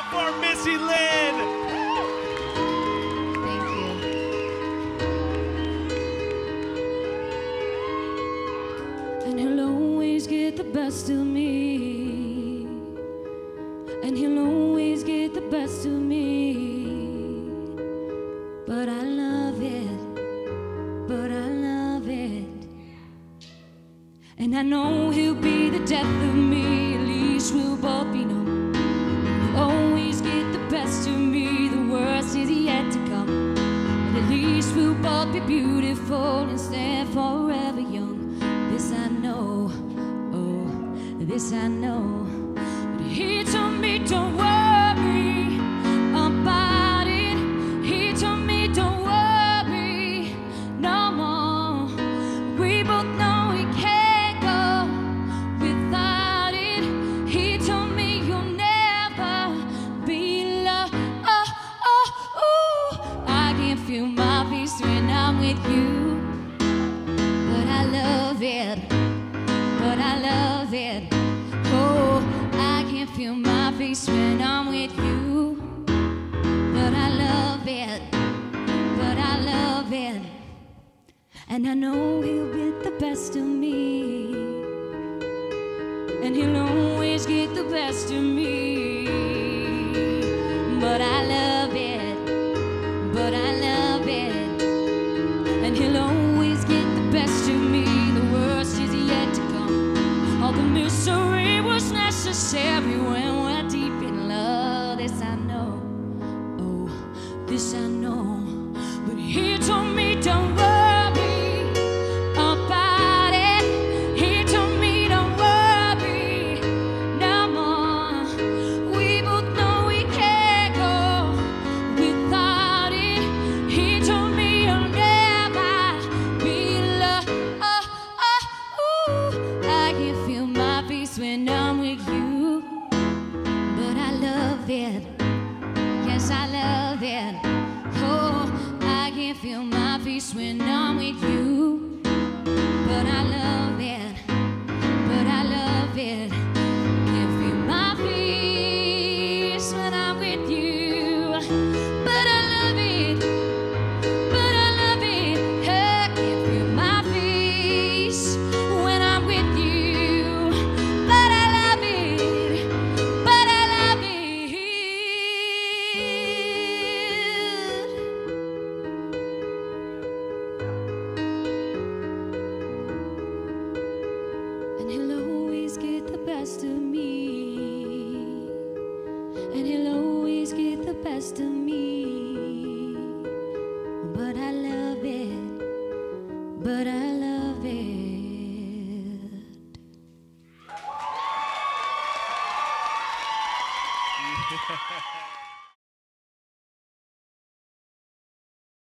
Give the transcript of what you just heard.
up for Missy Lynn. Thank you. And he'll always get the best of me. And he'll always get the best of me. But I love it. But I love it. And I know he'll be the death of me. At least we'll both be numb. He'll always get the best of me. The worst is yet to come. But at least we'll both be beautiful and stand forever young. This I know. Oh, this I know. But he told me don't worry about it. He told me don't worry no more. We both know we can't go without it. He told me you'll never be loved. Oh, oh, ooh. I can feel my peace when I'm with you. But I love it. But I love it. Oh, I can feel my peace when I'm with you. But I love it. But I love it. And I know he'll get the best of me. And he'll always get the best of me. But I love it. But I love it. And he'll always get the best of me. The worst is yet to come. All the misery was necessary when we're deep in love. This I know. Oh, this I know. But he told me don't worry about it. He told me don't worry no more. We both know we can't go without it. He told me you'll never be loved. Oh, oh, ooh. I can feel my peace when I'm with you. But I love it. Yes, I love it. Oh, I can feel my peace when I'm with you. But I love it. But I love it. Can feel my peace when I'm with you. But I love it. But I love it. I can feel my peace when I'm with you. But I love it. But I love it. And he'll always get the best of me. And he'll always get the best of me. But I love it. But I love it.